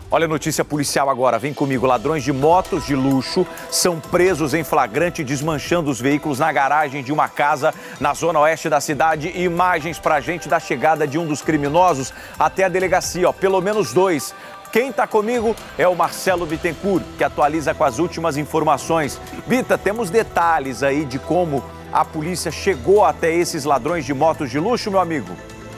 Olha a notícia policial agora, vem comigo. Ladrões de motos de luxo são presos em flagrante desmanchando os veículos na garagem de uma casa na zona oeste da cidade. Imagens pra gente da chegada de um dos criminosos até a delegacia, ó, pelo menos 2. Quem tá comigo é o Marcelo Bittencourt, que atualiza com as últimas informações. Bita, temos detalhes aí de como a polícia chegou até esses ladrões de motos de luxo, meu amigo?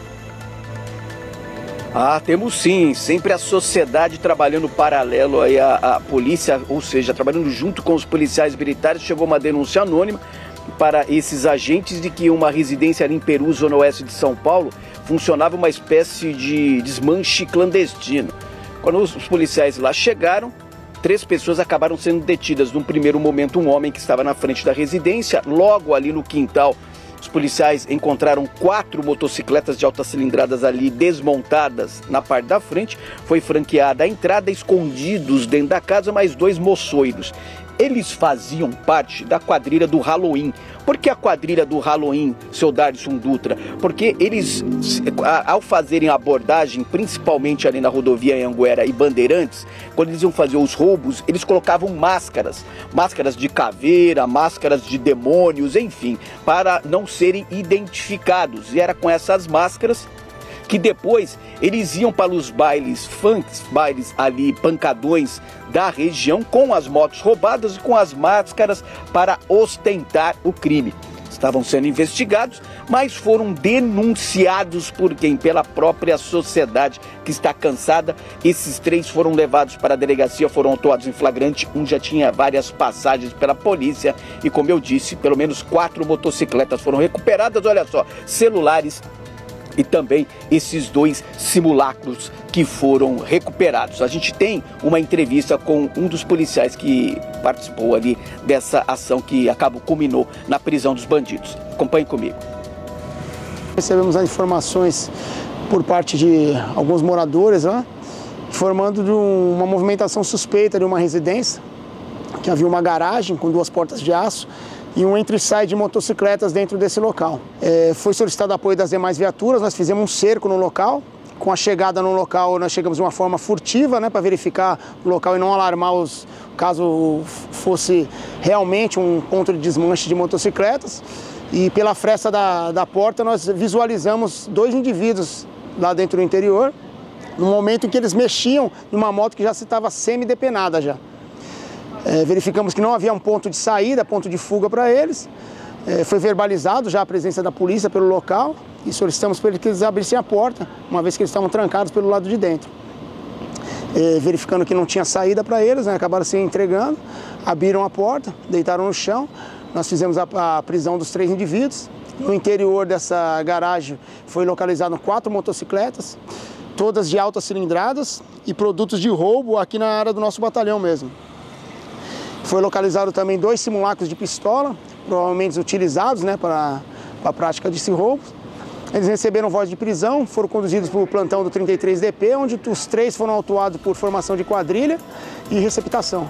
Temos sim, sempre a sociedade trabalhando paralelo aí a polícia, ou seja, trabalhando junto com os policiais militares. Chegou uma denúncia anônima para esses agentes de que uma residência ali em Peru, zona oeste de São Paulo, funcionava uma espécie de desmanche clandestino. Quando os policiais lá chegaram, 3 pessoas acabaram sendo detidas. Num primeiro momento, um homem que estava na frente da residência, logo ali no quintal. Os policiais encontraram 4 motocicletas de altas cilindradas ali desmontadas na parte da frente. Foi franqueada a entrada, escondidos dentro da casa, mais 2 moçoiros. Eles faziam parte da quadrilha do Halloween. Por que a quadrilha do Halloween, seu Darson Dutra? Porque eles, ao fazerem a abordagem, principalmente ali na rodovia Anhanguera e Bandeirantes, quando eles iam fazer os roubos, eles colocavam máscaras. Máscaras de caveira, máscaras de demônios, enfim, para não serem identificados. E era com essas máscaras que depois eles iam para os bailes funks, bailes ali pancadões da região, com as motos roubadas e com as máscaras para ostentar o crime. Estavam sendo investigados, mas foram denunciados por quem? Pela própria sociedade, que está cansada. Esses 3 foram levados para a delegacia, foram autuados em flagrante. Um já tinha várias passagens pela polícia e, como eu disse, pelo menos 4 motocicletas foram recuperadas. Olha só, celulares e também esses 2 simulacros que foram recuperados. A gente tem uma entrevista com um dos policiais que participou ali dessa ação que culminou na prisão dos bandidos. Acompanhe comigo. Recebemos as informações por parte de alguns moradores, informando de uma movimentação suspeita de uma residência, que havia uma garagem com 2 portas de aço e um entra e sai de motocicletas dentro desse local. Foi solicitado apoio das demais viaturas, nós fizemos um cerco no local. Com a chegada no local, nós chegamos de uma forma furtiva, para verificar o local e não alarmar caso fosse realmente um ponto de desmanche de motocicletas. E pela fresta da porta, nós visualizamos 2 indivíduos lá dentro do interior, no momento em que eles mexiam numa moto que já estava semi-depenada já. Verificamos que não havia um ponto de saída, ponto de fuga para eles. Foi verbalizado já a presença da polícia pelo local e solicitamos para eles que eles abrissem a porta, uma vez que eles estavam trancados pelo lado de dentro. Verificando que não tinha saída para eles, acabaram se entregando, abriram a porta, deitaram no chão. Nós fizemos a prisão dos 3 indivíduos. No interior dessa garagem foi localizado 4 motocicletas, todas de altas cilindradas e produtos de roubo aqui na área do nosso batalhão mesmo. Foi localizado também 2 simulacros de pistola, provavelmente utilizados para a prática desse roubo. Eles receberam voz de prisão, foram conduzidos para o plantão do 33DP, onde os 3 foram autuados por formação de quadrilha e receptação.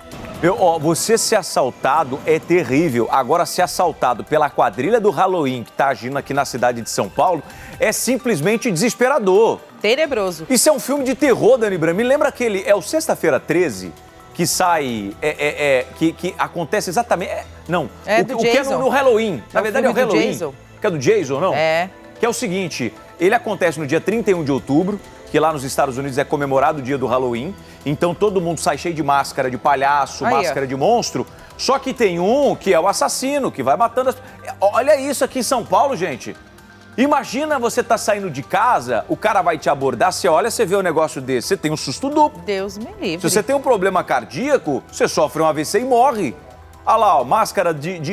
Você ser assaltado é terrível. Agora, ser assaltado pela quadrilha do Halloween, que está agindo aqui na cidade de São Paulo, é simplesmente desesperador. Tenebroso. Isso é um filme de terror, Dani Bram. Me lembra aquele... É o Sexta-feira 13... que sai, que acontece exatamente... do o que é no Halloween. Na verdade é o Halloween. Jason. Que é do Jason, não? É. Que é o seguinte, ele acontece no dia 31 de outubro, que lá nos Estados Unidos é comemorado o dia do Halloween. Então todo mundo sai cheio de máscara de palhaço, máscara de monstro. Só que tem um que é o assassino, que vai matando as... Olha isso aqui em São Paulo, gente. Imagina você tá saindo de casa, o cara vai te abordar, você olha, você vê um negócio desse, você tem um susto duplo. Deus me livre. Se você tem um problema cardíaco, você sofre um AVC e morre. Olha lá, ó, máscara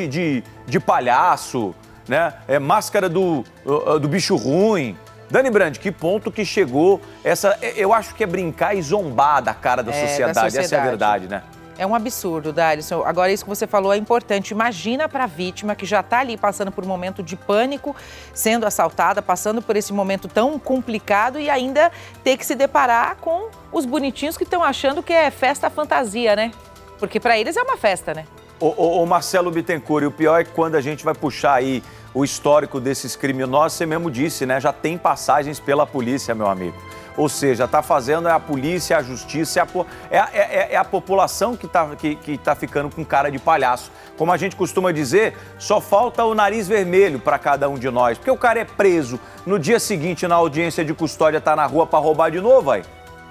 de palhaço, né? Máscara do bicho ruim. Dani Brand, que ponto que chegou essa... Eu acho que é brincar e zombar da cara da sociedade. Essa é a verdade, né? É um absurdo, Darison. Agora, isso que você falou é importante. Imagina para a vítima que já está ali passando por um momento de pânico, sendo assaltada, passando por esse momento tão complicado e ainda ter que se deparar com os bonitinhos que estão achando que é festa fantasia, né? Porque para eles é uma festa, né? Ô Marcelo Bittencourt, e o pior é que quando a gente vai puxar aí o histórico desses criminosos, você mesmo disse, né? Já tem passagens pela polícia, meu amigo. Ou seja, está fazendo a polícia, a justiça, é a população que tá ficando com cara de palhaço. Como a gente costuma dizer, só falta o nariz vermelho para cada um de nós. Porque o cara é preso, no dia seguinte, na audiência de custódia, tá na rua para roubar de novo, aí.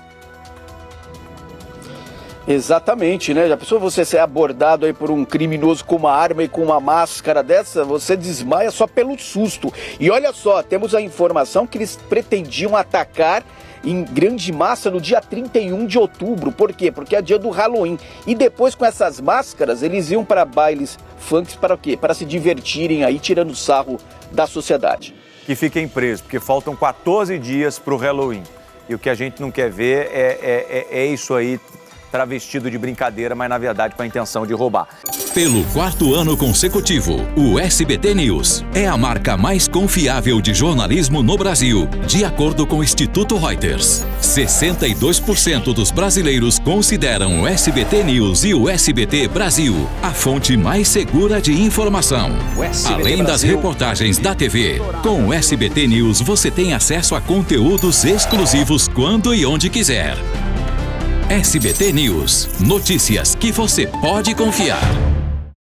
Exatamente, né? Já pensou você ser abordado aí por um criminoso com uma arma e com uma máscara dessa? Você desmaia só pelo susto. E olha só, temos a informação que eles pretendiam atacar em grande massa no dia 31 de outubro. Por quê? Porque é dia do Halloween. E depois, com essas máscaras, eles iam para bailes funks para o quê? Para se divertirem aí, tirando sarro da sociedade. Que fiquem presos, porque faltam 14 dias para o Halloween. E o que a gente não quer ver é isso aí, travestido de brincadeira, mas na verdade com a intenção de roubar. Pelo 4º ano consecutivo, o SBT News é a marca mais confiável de jornalismo no Brasil, de acordo com o Instituto Reuters. 62% dos brasileiros consideram o SBT News e o SBT Brasil a fonte mais segura de informação. Além das reportagens da TV, com o SBT News você tem acesso a conteúdos exclusivos quando e onde quiser. SBT News. Notícias que você pode confiar.